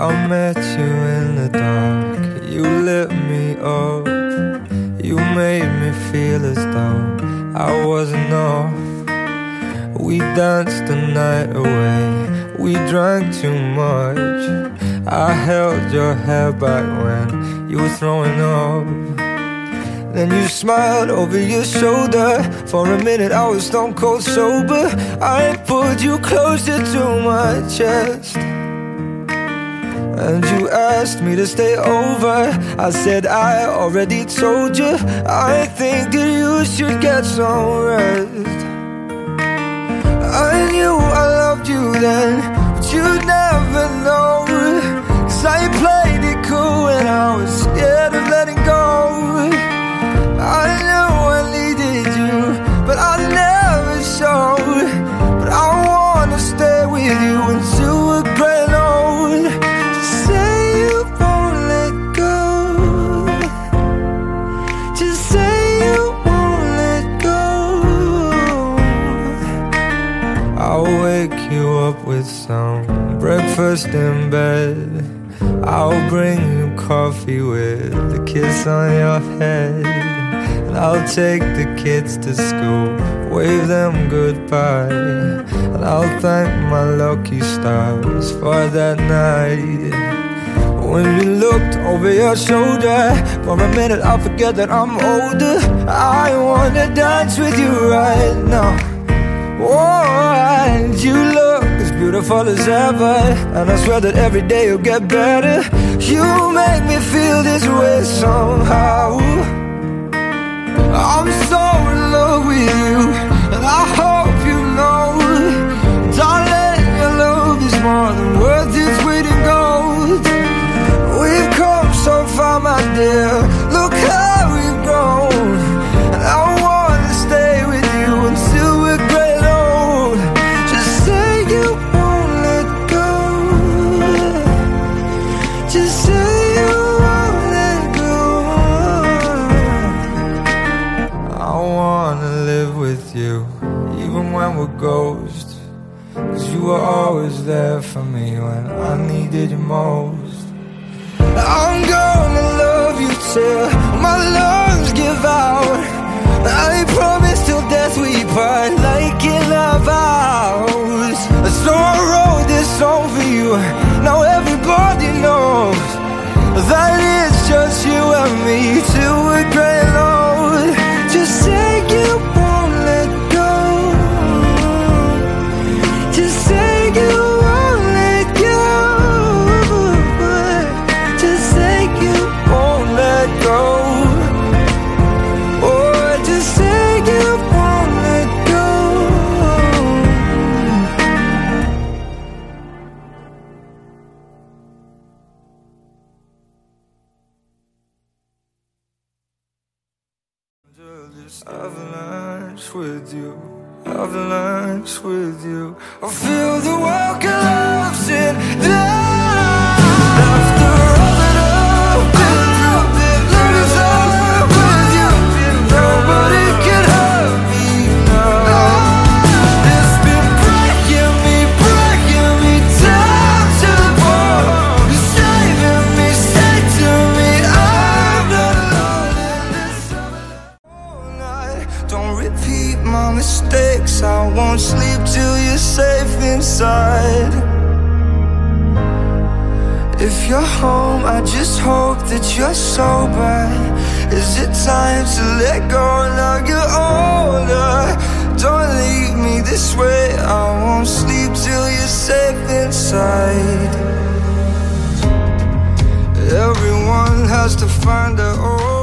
I met you in the dark, you lit me up. You made me feel as though I wasn't off. We danced the night away, we drank too much. I held your hair back when you were throwing up. Then you smiled over your shoulder. For a minute I was stone cold sober. I pulled you closer to my chest, and you asked me to stay over. I said I already told you, I think that you should get some rest. I knew I loved you then, but you'd never know, 'cause I played it cool when I was scared of letting go. I knew I needed you, but I never showed. But I wanna stay with you until we're gray and old. Just say you won't let go. Just say you won't let go. I'll wake you up with some breakfast in bed. I'll bring you coffee with a kiss on your head. And I'll take the kids to school, wave them goodbye. And I'll thank my lucky stars for that night. When you looked over your shoulder, for a minute I forget that I'm older. I wanna dance with you right now. Oh, and you look as beautiful as ever, and I swear that every day you'll get better. You make me feel this way somehow. I'm so in love with you, and I hope you know, darling, your love is more than worth its weight in gold. We've come so far, my dear, look how we've grown. And I wanna stay with you until we're gray and old. Just say you won't let go. Just say you won't let go. I wanna live with you, even when we're ghosts, 'cause you were always there for me when I needed you most. I'm gonna love you till my lungs give out. I promise till death we part, like in our vows. So I wrote this song for you, now everybody knows that it's just you and me till we're gray and old. Just say you won't let go. Just say you won't let go. Just say you won't let go. Oh, just say you won't let go. Have lunch with you, have lunch with you. I feel the world collapsing down. After all that I've been through, let us all with you. Nobody can hurt me now. It's been breaking me down to the bone. You're saving me, say to me, I'm not alone in this. Don't repeat my mistakes, I won't sleep till you're safe inside. If you're home, I just hope that you're sober. Is it time to let go now you're older? Don't leave me this way, I won't sleep till you're safe inside. Everyone has to find their own